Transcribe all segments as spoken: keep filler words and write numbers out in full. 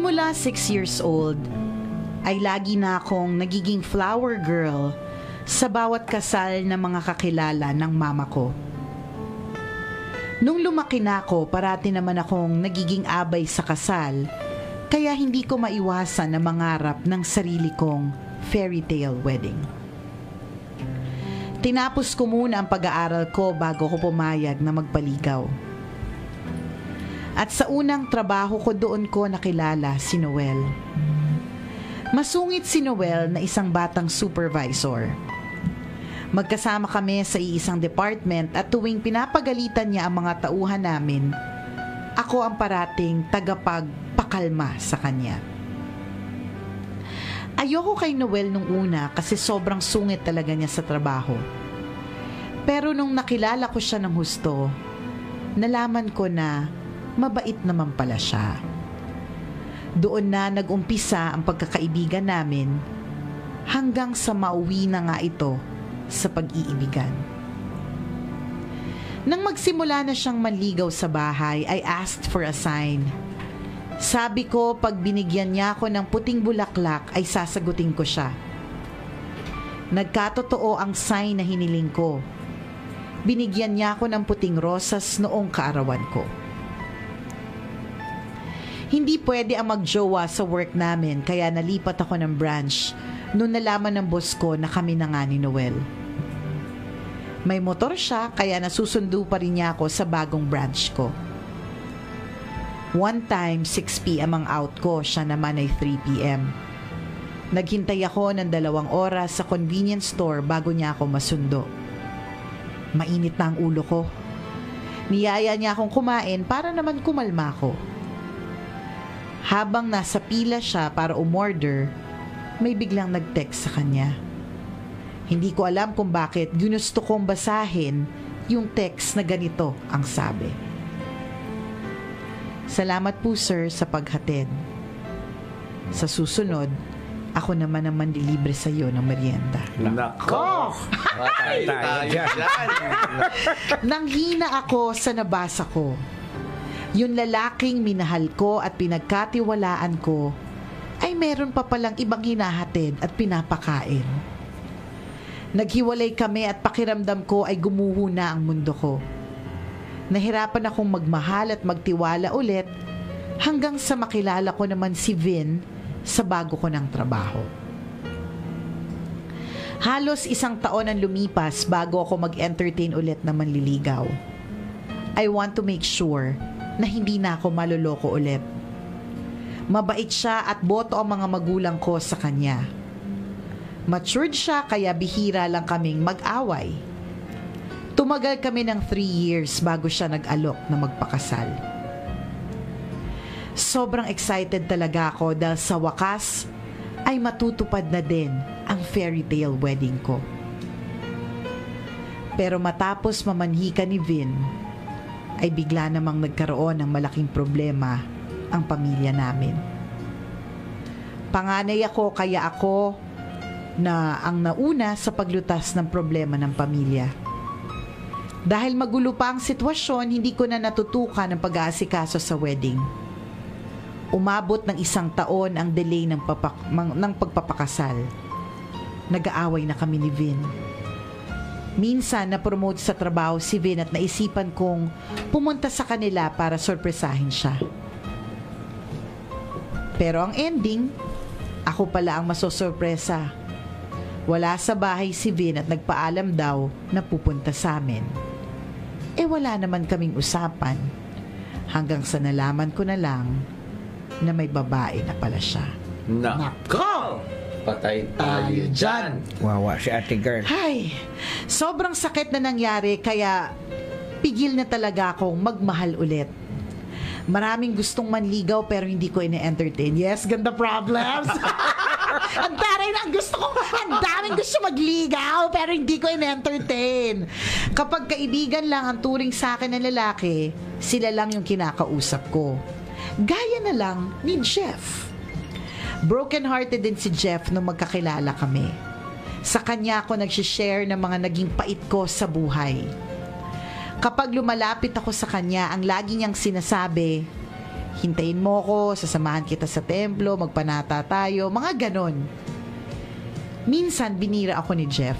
Simula six years old, ay lagi na akong nagiging flower girl sa bawat kasal ng mga kakilala ng mama ko. Nung lumaki na ako, parati naman akong nagiging abay sa kasal, kaya hindi ko maiwasan na mangarap ng sarili kong fairy tale wedding. Tinapos ko muna ang pag-aaral ko bago ko pumayag na magpaligaw. At sa unang trabaho ko doon ko nakilala si Noel. Masungit si Noel na isang batang supervisor. Magkasama kami sa iisang department at tuwing pinapagalitan niya ang mga tauhan namin, ako ang parating tagapagpakalma sa kanya. Ayoko kay Noel nung una kasi sobrang sungit talaga niya sa trabaho. Pero nung nakilala ko siya ng husto, nalaman ko na mabait naman pala siya. Doon na nag-umpisa ang pagkakaibigan namin hanggang sa mauwi na nga ito sa pag-iibigan. Nang magsimula na siyang manligaw sa bahay, I asked for a sign. Sabi ko pag binigyan niya ako ng puting bulaklak ay sasagutin ko siya. Nagkatotoo ang sign na hiniling ko. Binigyan niya ako ng puting rosas noong kaarawan ko. Hindi pwede ang magjowa sa work namin kaya nalipat ako ng branch noon nalaman ng boss ko na kami na nga ni Noel. May motor siya kaya nasusundo pa rin niya ako sa bagong branch ko. One time, six p.m. ang out ko, siya naman ay three p.m. Naghintay ako ng dalawang oras sa convenience store bago niya ako masundo. Mainit na ang ulo ko. Niyaya niya akong kumain para naman kumalma ko. Habang nasa pila siya para umorder, may biglang nag-text sa kanya. Hindi ko alam kung bakit ginusto kong basahin yung text na ganito ang sabi. Salamat po sir sa paghatid. Sa susunod, ako naman ang manlilibre sa iyo ng merienda. Nako! Patay tayo dyan. Nanghina ako sa nabasa ko. Yung lalaking minahal ko at pinagkatiwalaan ko ay meron pa palang ibang hinahatid at pinapakain. Naghiwalay kami at pakiramdam ko ay gumuho na ang mundo ko. Nahirapan akong magmahal at magtiwala ulit hanggang sa makilala ko naman si Vin sa bago ko ng trabaho. Halos isang taon ang lumipas bago ako mag-entertain ulit na manliligaw. I want to make sure na hindi na ako maloloko ulit. Mabait siya at boto ang mga magulang ko sa kanya. Matured siya kaya bihira lang kaming mag-away. Tumagal kami ng three years bago siya nag-alok na magpakasal. Sobrang excited talaga ako dahil sa wakas ay matutupad na din ang fairy tale wedding ko. Pero matapos mamanhika ni Vin, ay bigla namang nagkaroon ng malaking problema ang pamilya namin. Panganay ako kaya ako na ang nauna sa paglutas ng problema ng pamilya. Dahil magulo pa ang sitwasyon, hindi ko na natutukan ang pag-aasikaso sa wedding. Umabot ng isang taon ang delay ng, papak- ng pagpapakasal. Nag-aaway na kami ni Vin. Minsan na-promote sa trabaho si Vin at naisipan kong pumunta sa kanila para sorpresahin siya. Pero ang ending, ako pala ang masosorpresa. Wala sa bahay si Vin at nagpaalam daw na pupunta sa amin. Eh wala naman kaming usapan hanggang sa nalaman ko na lang na may babae na pala siya. Nako! Patay tayo dyan. Wawa si ate girl. Ay, sobrang sakit na nangyari kaya pigil na talaga akong magmahal ulit. Maraming gustong manligaw pero hindi ko ine-entertain. Yes, ganda problems. Ang taray na ang gusto ko. Ang daming gusto magligaw pero hindi ko ine-entertain. Kapag kaibigan lang ang turing sa akin ng lalaki, sila lang yung kinakausap ko. Gaya na lang ni Jeff. Broken-hearted din si Jeff nung magkakilala kami. Sa kanya ako nagsishare ng mga naging pait ko sa buhay. Kapag lumalapit ako sa kanya, ang lagi niyang sinasabi, hintayin mo ko, sasamahan kita sa templo, magpanata tayo, mga ganon. Minsan, binira ako ni Jeff.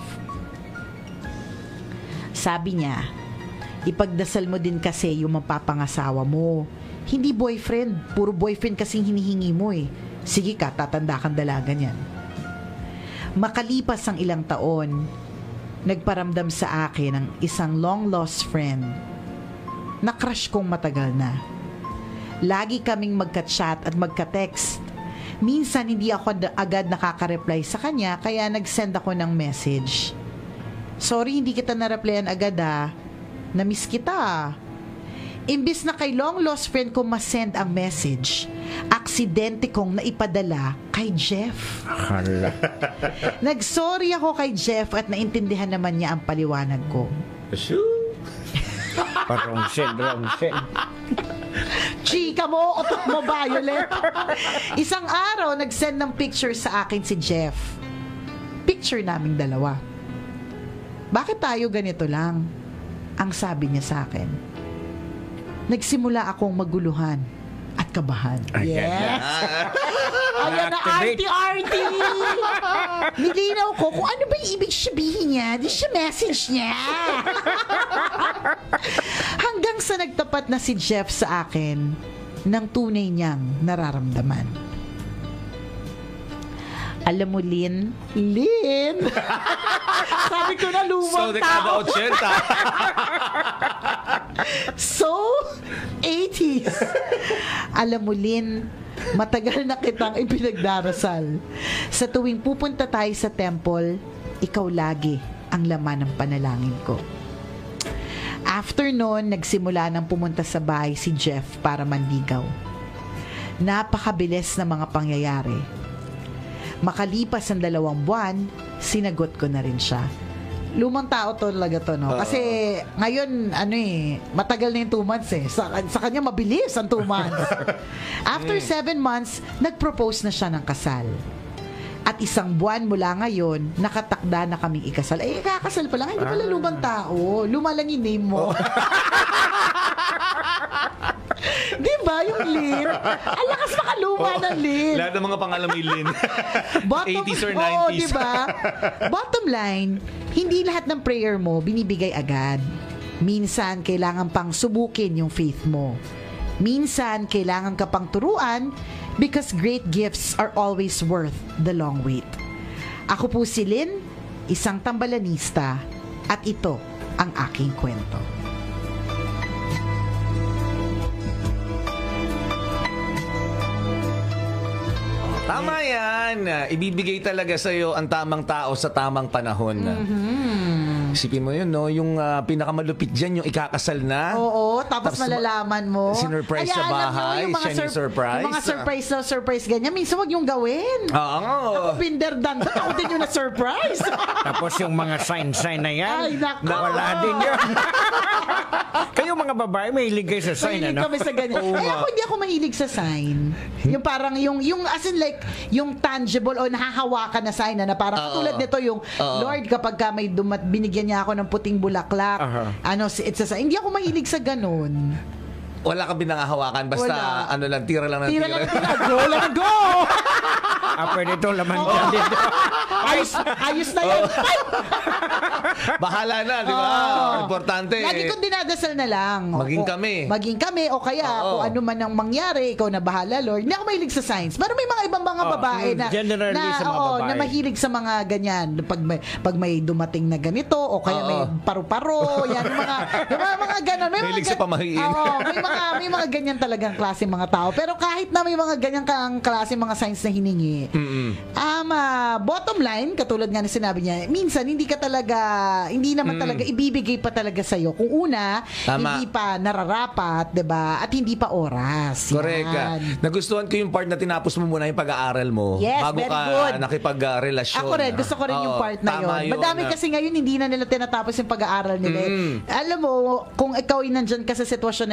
Sabi niya, ipagdasal mo din kasi yung mapapangasawa mo. Hindi boyfriend, puro boyfriend kasing hinihingi mo eh. Sige ka, tatanda kang dalaga niyan. Makalipas ang ilang taon, nagparamdam sa akin ang isang long-lost friend na crush kong matagal na. Lagi kaming magka-chat at magka-text. Minsan hindi ako agad nakaka-reply sa kanya kaya nag-send ako ng message. Sorry, hindi kita na-replyan agad ah. Na-miss kita. Imbis na kay long-lost friend ko masend ang message, aksidente kong naipadala kay Jeff. Hala. Nag-sorry ako kay Jeff at naintindihan naman niya ang paliwanag ko. Parang send, wrong send. Chika mo, utak mo, Violet. Isang araw, nag-send ng picture sa akin si Jeff. Picture naming dalawa. Bakit tayo ganito lang? Ang sabi niya sa akin. Nagsimula akong maguluhan at kabahan. Yes! Ayan na, arty-arty! Nilinaw ko kung ano ba yung ibig sabihin niya. Di siya message niya. Hanggang sa nagtapat na si Jeff sa akin ng tunay niyang nararamdaman. Alam mo, Lynn? Lynn! Sabi ko na lumang So, dekada tao. eighty. So, eighties. Alam mo, Lynn, matagal na kitang ipinagdarasal. Sa tuwing pupunta tayo sa temple, ikaw lagi ang laman ng panalangin ko. After noon, nagsimula nang pumunta sa bahay si Jeff para manligaw. Napakabilis na mga pangyayari. Makalipas ang dalawang buwan, sinagot ko na rin siya. Lumang tao to talaga to, no? Kasi ngayon, ano eh, matagal na yung two months eh. Sa, sa kanya, mabilis ang two months. After seven months, nag-propose na siya ng kasal. At isang buwan mula ngayon, nakatakda na kaming ikasal. Eh, kakasal pa lang. Hindi pala lumang tao. Luma lang yung name mo. Di ba yung Lynn? Ang lakas makaluma Oh, ng Lynn. Lahat ng mga pangalan may Lynn. Bottom, eighties or oo, nineties. diba? Bottom line, hindi lahat ng prayer mo binibigay agad. Minsan, kailangan pang subukin yung faith mo. Minsan, kailangan ka pang turuan because great gifts are always worth the long wait. Ako po si Lynn, isang tambalanista, at ito ang aking kwento. Tama yan. Ibibigay talaga sa'yo ang tamang tao sa tamang panahon. Mm-hmm. Isipin mo yun, no? Yung uh, pinakamalupit dyan, yung ikakasal na. Oo, tapos, tapos malalaman mo. Sinurprise sa bahay, yung mga siya ni surprise. Yung mga surprise na surprise ganyan, minsan wag yung gawin. Oo. Ako, Binder Danda, ako din yung na-surprise. Tapos yung mga sign-sign na yan, ay, nako. wala din yun. Kayo mga babae, mahilig kayo sa sign, mahilig ano? kami sa ganyan. Oo, eh, ako hindi ako mahilig sa sign. Yung parang, yung, yung as in like, yung tangible o nahahawakan na sign na, na parang Uh-oh. katulad nito yung, Uh-oh. Lord, kapag ka may dumat, binigyan niya ako ng puting bulaklak, Uh-huh. ano, it's a sign. Hindi ako mahilig sa ganun. Wala kang binangahawakan. Basta, Wala. ano lang, tira lang ng Tira tira. lang, tira. Go lang, go! Ah, pwede ito, laman Oo. dyan dito. Ayos, ayos na yan. Ay! Bahala na, di ba? Oo. Importante. Lagi kong dinadasal na lang. O, Maging kung- kami. Maging kami o kaya Oo. kung ano man ang mangyari, ikaw na bahala, Lord. Hindi ako mahilig sa signs. Pero may mga ibang mga Oo. babae na Generally na, sa mga oo, babae. na mahilig sa mga ganyan. Pag may, pag may dumating na ganito o kaya Oo. may paru-paro, yan yung mga yung mga, mga ganon. May Mahilig mga sa pamahiin. Oo, may mga may mga ganyan talagang klase mga tao. Pero kahit na may mga ganyan kang klase mga signs na hiningi. Mm-mm. Um, ah, bottom line, katulad nga na sinabi niya, minsan hindi ka talaga, hindi naman Mm. talaga ibibigay pa talaga sa'yo. Kung una, Tama. hindi pa nararapat, 'di ba? At hindi pa oras. Correct. Yan. Nagustuhan ko yung part na tinapos mo muna yung pag-aaral mo. Yes, bago very ka good. nakipag-relasyon. Ako rin, gusto ko rin yung Oo, part na tama yun. Madami na- kasi ngayon hindi na nila tinatapos yung pag-aaral nila. eh. Mm. Alam mo, kung ikaw ay nandyan ka sa sitwasyon na yan, na yung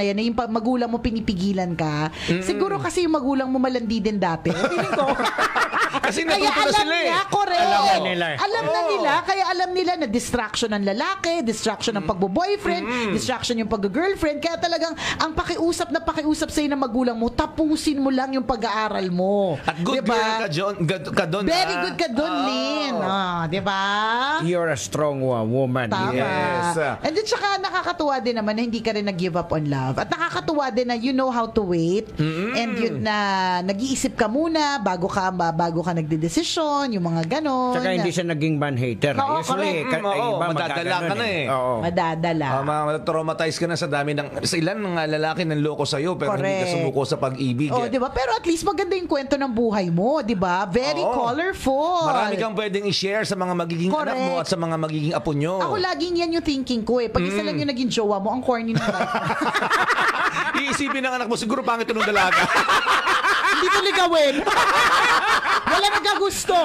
pa- magulang mo pinipigilan ka. Siguro kasi yung magulang mo malandi din dati. Feeling ko. Kasi Kaya natuto na alam sila eh. niya, correct. Alam na nila. Alam na Oo. nila, kaya alam nila na distraction ng lalaki, distraction ng pagbo-boyfriend, distraction yung pag-girlfriend. Kaya talagang ang pakiusap na pakiusap sa'yo ng magulang mo, tapusin mo lang yung pag-aaral mo. At good Diba? girl ka, John, ka doon. Very good ka doon, Oo. Lynn. Ah, di ba? You're a strong uh, woman. Tama. Yes. And then tsaka nakakatuwa din naman na hindi ka rin nag-give up on love. At nakakatuwa din na you know how to wait. And yun na nag-iisip ka muna bago ka bago ka nagdedesisyon, yung mga ganon. Tsaka hindi siya naging man-hater. Oo, Usually, correct. ka, Mm, oo, iba madadala ka magkaganon na eh. Oo. Madadala. Ah, ma-traumatize ka na sa dami ng sa ilan ng ah, lalaki ng loko sa iyo pero hindi ka Correct. sumuko sa pag-ibig. Oh, eh. 'di ba? Pero at least maganda yung kwento ng buhay mo, 'di ba? Very Oo. colorful. Marami kang pwedeng i-share sa mga magiging anak mo Correct. at sa mga magiging apo nyo. Ako laging yan yung thinking ko eh. Pag isa lang yung naging jowa mo, ang corny ng life. Iisipin ng anak mo, siguro pangit ito ng dalaga. Hindi ko ligawin. Wala nagkagusto.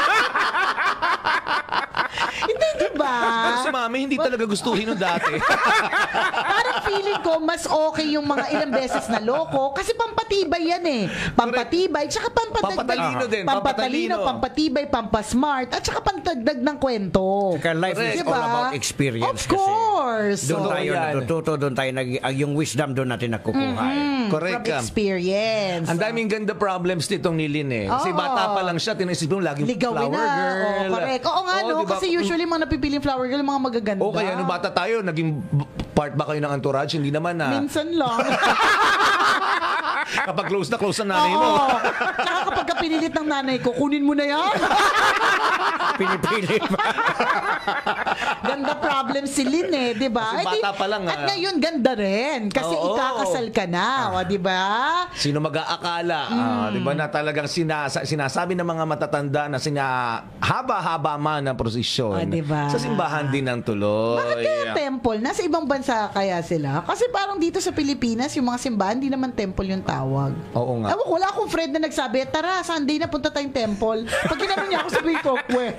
Hindi, di ba? Pero si mami, hindi talaga gustuhin nung dati. Parang feeling ko, mas okay yung mga ilang beses na loko kasi pampatibay yan eh. Pampatibay, tsaka pampadagdag. Pampatalino din, Pampatalino, pampatalino. pampatibay, pampasmart, at tsaka pantagdag ng kwento. Tsaka life is Diba? all about experience. Of course. Doon So, tayo yan. natututo, doon tayo nag, ah, yung wisdom doon natin nakukuha. eh. Correct From ka. experience. Ang daming ganda problems nitong ni Lynn eh. Kasi Oo. bata pa lang siya, tinisip mo laging Ligawin flower na. girl. Oh, correct. Oo nga, Oo, no? diba? Kasi usually mga napipiling flower girl, mga magaganda. O kaya nung bata tayo, naging b- part ba kayo ng entourage? Hindi naman na. Minsan lang. Kapag close na close na nanay mo. Oo. Tsaka kapag ka pinilit ng nanay ko, kunin mo na yan. Pinipilit pa. Ganda problem si Lynn eh, di ba? Kasi Eh, di- bata pa lang, At ah. ngayon, ganda rin. Kasi Oo. ikakasal ka na, o, di ba? Sino mag-aakala, Mm. ah, 'di ba, na talagang sinasa, sinasabi ng mga matatanda na sina haba-haba man ang prosesyon. Ah, diba? Sa simbahan din ang tuloy. Bakit kaya temple? Nasa ibang bansa kaya sila? Kasi parang dito sa Pilipinas, yung mga simbahan, di naman temple yung tawag. Oo nga. Ewan ko, wala akong friend na nagsabi, tara, Sunday na punta tayong temple. Pag ginano niya ako, sabihin ko, we.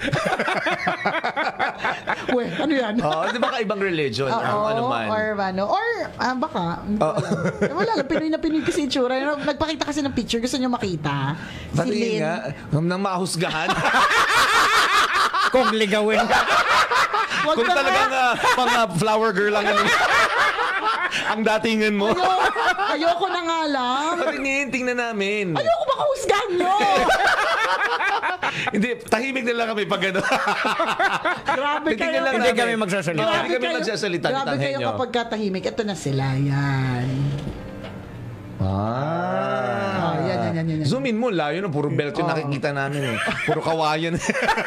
we, ano yan? Oh, 'di ba kaibang religion Oo, ang ano man. or ano, or ah, baka, hindi ko alam. Eh, wala lang, Pinoy na Pinoy kasi itsura. Nagpakita kasi ng picture, gusto nyo makita. Si Pati Lynn. nga, nang mahusgahan. Kung ligawin ka. Wag Kung ka nga. talagang uh, pang uh, flower girl lang ano, ang datingan mo. Ayoko, ayoko na nga lang. Patingin, tingnan namin. Ayoko baka husgahan nyo. Hindi, tahimik na lang kami pag ano. Grabe Titingnan kayo. lang Hindi namin. kami magsasalita. Hindi Grabe kami kayo. magsasalita. Grabe tanghen kayo nyo. kapag katahimik. Ito na sila. Yan. Ah. Oh, yan, yan, yan, yan, yan. Zoom in mo, layo na. Puro belt yung Oh. nakikita namin eh. Puro kawayan.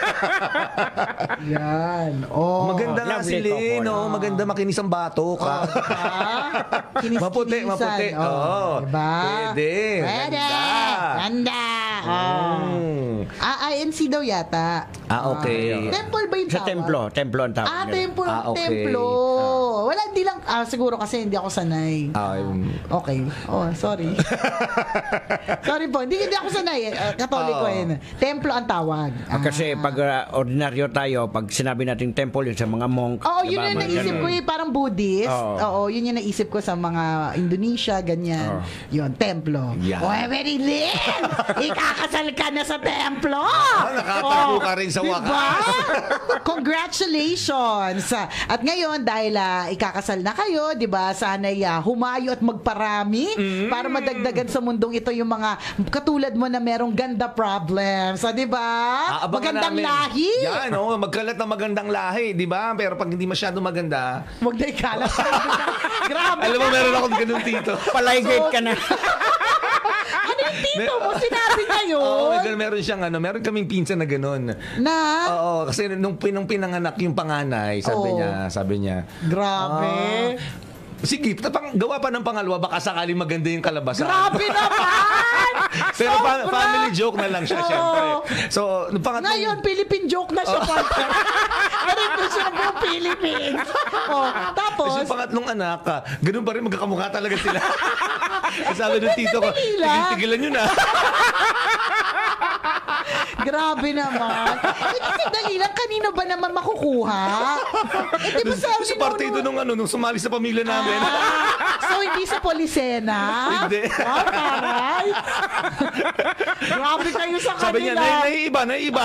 Yan. Oh. Maganda nga si lovely Lynn. couple. Oh, maganda makinis ang bato ka. Oh, diba? Kinis-kinisan. Maputi, maputi. Oh, Oo. diba? Pwede. Pwede. Ganda. Ganda. Oh. Mm. Ah, I N C daw yata. Ah, okay. Temple ba yung Sa tawag? templo. Templo ang tawag Ah, nila. templo. Ah, okay. Templo. Wala, hindi lang. Ah, siguro kasi hindi ako sanay. Ah, yung- Okay. Oh, sorry. sorry po. Hindi, hindi ako sanay. Uh, Katoliko Oo. yun. Templo ang tawag. Ah, kasi pag uh, ordinaryo tayo, pag sinabi nating temple, yun sa mga monk. Oo, yun diba? yung Mga naisip ganun. ko eh, parang Buddhist. Oo. Oo, yun yung naisip ko sa mga Indonesia, ganyan. Oo. Yun, templo. Yan. Oy, very Lynn! Ikakasal ka na sa templo! Ah, nakatago ka rin sa diba? wakas. Congratulations! At ngayon, dahil ah, ikakasal na kayo, di ba, sana'y ah, humayo at magparami Mm. para madagdagan sa mundong ito yung mga katulad mo na merong ganda problems. Ah, di ba? Aabangan Magandang namin. lahi! Yan, oh, magkalat na magandang lahi, di ba? Pero pag hindi masyado maganda, Huwag na ikalat. Grabe alam mo, ka. meron akong ganun tito. Palaygate ka na. Ano yung tito mo? Sinabi niya yun? Oo, may ganun, meron siyang ano, meron kaming pinsan na ganun. Na? Oo, kasi nung, nung pinanganak yung panganay, sabi Oo. niya, sabi niya, Grabe. "Ah, sige, tapang, gawa pa ng pangalawa, baka sakaling maganda yung kalabasan." Grabe naman! Pero fa- Sobra! family joke na lang siya, Oo. syempre. So, nung pangatlong... Ngayon, Philippine joke na siya, partner. Ganun ko siya buong Philippines. Oh, tapos, Kasi yung pangatlong anak, ah, ganun pa rin, magkakamukha talaga sila. Kasi sabi ng tito ko, Pila. tigil-tigilan nyo na. Grabe naman. Eh, kasi dali lang, kanino ba naman makukuha? Eh, di ba sabi Sa partido nung ano, nung sumali sa pamilya namin. Ah, so, hindi sa Policena? Hindi. Oh, taray. Grabe kayo sa kanila. Sabi niya, nai naiiba, naiiba.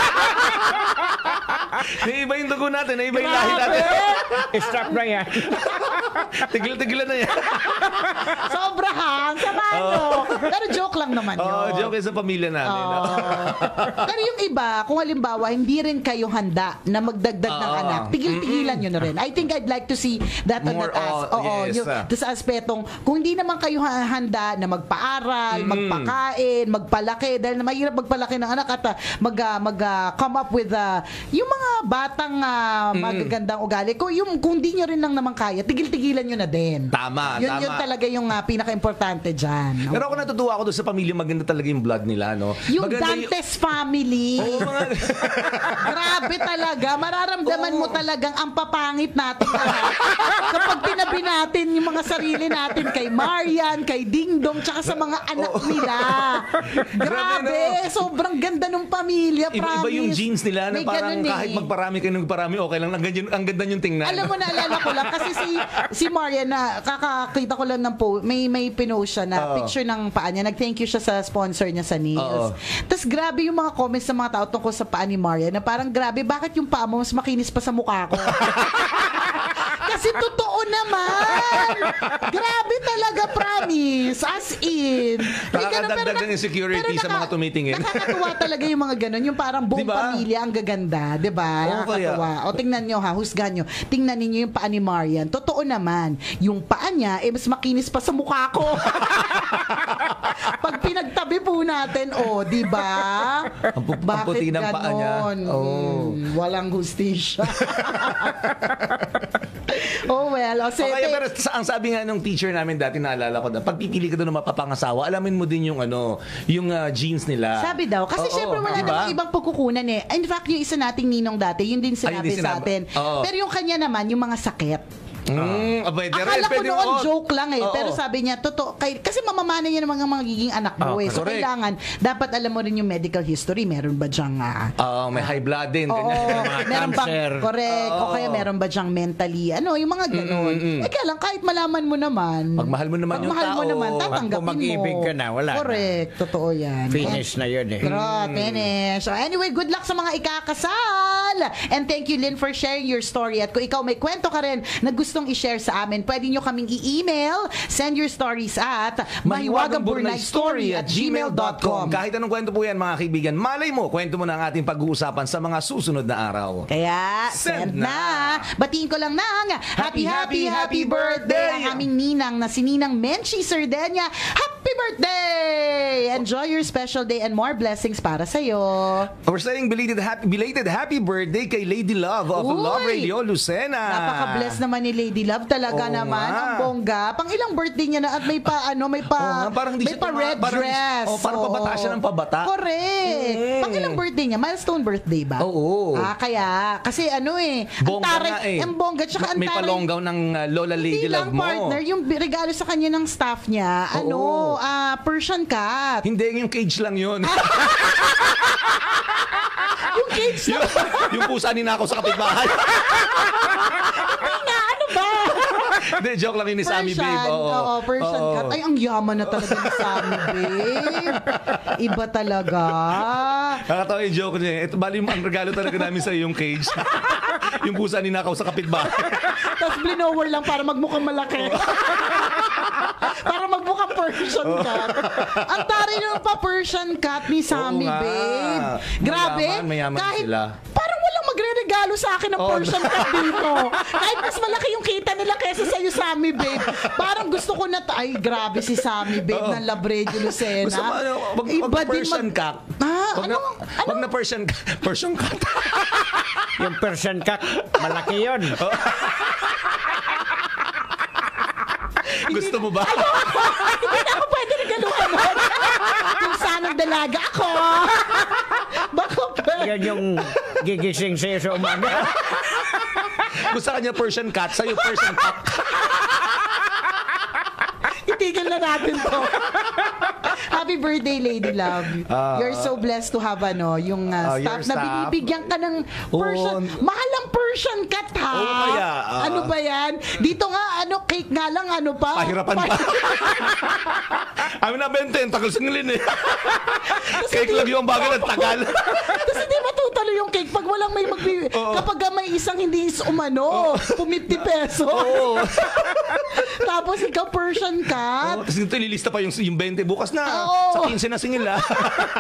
Naiiba yung dugo natin, naiiba yung lahi natin. Stop na yan. Tigil-tigilan na yan. Sobrahan, sama nyo. Pero joke lang naman yun. Oo, joke yun sa pamilya namin. Oo. Pero yung iba, kung halimbawa, hindi rin kayo handa na magdagdag ng Oo. anak, tigil-tigilan nyo na rin. I think I'd like to see that on More that as. on, Oo, yes. yung, sa aspetong, kung hindi naman kayo ha- handa na magpaaral, magpakain, magpalaki, dahil na mahirap magpalaki ng anak at uh, mag, uh, mag uh, come up with uh, yung mga batang uh, magagandang ugali. Kung, yung, kung di nyo rin lang naman kaya, tigil-tigilan nyo na din. Tama, yun, tama. Yun talaga yung uh, pinaka-importante dyan. Pero ako natutuwa ako doon sa pamilya, maganda talaga yung blood nila, no? Yung Maganda Dantes family. Oo, mga... Grabe talaga. Mararamdaman mo talagang ang papangit natin lahat. Kapag tinabi natin yung mga sarili natin kay Marian, kay Dingdong, tsaka sa mga anak nila. Grabe. Sobrang ganda ng pamilya, promise. Iba-iba yung genes nila na May parang ganun eh. kahit magparami kayo ng magparami, okay lang. Ang ganda, ang ganda yung tingnan. Alam mo, naalala ko lang kasi si si Marian na kakakita ko lang ng po, may may pinost siya na Oo. picture ng paa niya. Nag-thank you siya sa sponsor niya sa nails. Oo. Tapos grabe yung mga comments ng mga tao tungkol sa paa ni Marian na parang grabe, bakit yung paa mo mas makinis pa sa mukha ko? Kasi totoo naman. Grabe talaga, promise. As in. May ganun, pero Nakakadagdag ng nak- insecurity pero sa mga tumitingin. Nakakatuwa talaga yung mga ganun. Yung parang buong Diba? pamilya ang gaganda. Diba? Oo, Nakakatuwa. O tingnan nyo ha, husgan nyo. Tingnan ninyo yung paa ni Marian. Totoo naman. Yung paa niya, eh, mas makinis pa sa mukha ko. Pag pinagtabi po natin, o, oh, diba? Ang pu- ang puti ng paa niya. ganon? Oo. Hmm, walang hustisya. Oh well, o sige. Okay, pero sa, ang sabi nga nung teacher namin dati, naalala ko na, pag pipili ka doon ng mapapangasawa, alamin mo din yung ano, yung uh, genes nila. Sabi daw, kasi Oo, syempre wala diba? namang ibang pagkukunan eh. In fact, yung isa nating ninong dati, yun din sinabi Ay, yun din sa sinabi. atin. Oo. Pero yung kanya naman, yung mga sakit. Mm, ah, pwede rin, Akala ko pwede noon rin. joke lang eh. Oo. Pero sabi niya, totoo. Kay, kasi mamamana niya ng mga magiging anak mo Oh, eh. So correct. kailangan, dapat alam mo rin yung medical history. Meron ba dyang... ah, Oo, may high blood din. Oo, ganyan. Mga meron bang, cancer. correct, o Oo. kaya meron ba dyang mentally, ano, yung mga ganun. Mm, mm, mm. Eh kaya lang, kahit malaman mo naman, Pag mahal mo naman pag yung mahal mo tao, naman, tatanggapin pag mo. mag-ibig ka na, wala na. Correct, totoo yan. Finish na yun eh. Pero, finish. So, anyway, good luck sa mga ikakasal. And thank you, Lynn, for sharing your story. At kung ikaw may kwento ka rin na gustong i-share sa amin, pwede nyo kaming i-email, send your stories at mahiwagangburnaystory at gmail dot com. Kahit anong kwento po yan, mga kaibigan, malay mo, kwento mo na ang ating pag-uusapan sa mga susunod na araw. Kaya, Send send na. Batiin ko lang ng happy, happy, happy birthday ang aming ninang na si Ninang Menchi Sardenya. Happy birthday! Enjoy your special day and more blessings para sa'yo. We're saying belated happy, belated happy birthday kay Lady Love of Uy! Love Radio, Lucena. Napaka-bless naman ni Lady Love talaga Oo naman. nga. Ang bongga. Pang ilang birthday niya na at may pa ano, may pa Oo nga, parang hindi may siya pa tuma- red parang- dress. oh, parang pabata siya ng pabata. Correct. Mm. Pang ilang birthday niya? Milestone birthday ba? Oo. Ah, kaya kasi ano eh, ang Bongga taray, nga eh. ang bongga tsaka ang May taray- palonggaw ng uh, Lola Lady Hindi lang Love mo. partner, yung regalo sa kanya ng staff niya, Oo. ano, ah, Persian cat. Hindi, yung cage lang yun. Yung cage na. yung, yung pusa ni Nako sa kapitbahay. Hindi nga, ano ba? Hindi, joke lang yun ni Sammy Babe. Oo, Oo, Persian Oo. cat. Ay, ang yaman na talaga ni Sammy Babe. Iba talaga. Nakatawa yung joke niya. Ito, bali ang regalo talaga namin sa yung cage. Yung pusa ni Nakaw sa kapitbahay. Tapos blinower lang para magmukhang malaki. Para magmukhang Persian cat. Ang tari nung pa Persian cat ni Sammy Oo nga. Babe. Grabe. Mayaman, mayaman kahit sila. parang walang magre-regalo sa akin ng Oh, Persian cat dito. Kahit mas malaki yung kita nila kaysa sa'yo, Sammy Babe. Parang gusto ko na, ay grabe si Sammy Babe Oo. ng Labredo Lucena. Basta ano, wag, wag na Persian cat. Ah, Wag ano? na, ano? wag na Persian, Persian cat. Yung Persian cat, malaki yun. Gusto mo ba? Hindi na ako pwede regaluhan nun. Kung sanang dalaga ako. Baka pwede. Yan yung gigising sa'yo sa umaga. Gusto kanya Persian cat, sa'yo Persian cat. Itigil na natin to. Happy Happy birthday, Lady Love. Ah. You're so blessed to have ano, yung uh, Ah, staff your na staff. binibigyan ka ng Persian. Oo. Mahal ang Persian cat, ha? Oo, kaya, ah. Ano ba yan? Dito nga, ano, cake nga lang, ano pa? Pahirapan pa. Amin na bente, ang tagal singilin eh. Cake lang yung bagay ng tagal. Tapos hindi matutalo yung cake pag walang may magbi... Oo. Kapag may isang hindi is umano, pumipti peso. Oo. Tapos ikaw Persian cat. Oh, tapos dito ililista pa yung, yung twenty bukas na. Oo. Sa quince na singil ah.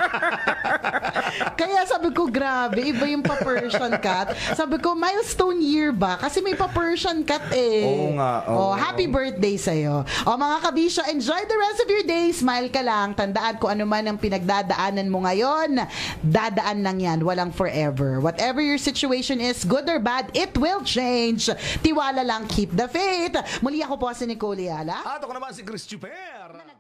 Kaya sabi ko, grabe, iba yung pa-Persian cat. Sabi ko, milestone year ba? Kasi may pa-Persian cat eh. Oo nga, oo. Oh, happy birthday sa'yo. O mga kabisyo, enjoy the rest of your day. Smile ka lang. Tandaan kung ano man ang pinagdadaanan mo ngayon, dadaan lang yan. Walang forever. Whatever your situation is, good or bad, it will change. Tiwala lang, keep the faith. Muli ako po si Nicole Yala. At ako naman si Chris Chuper.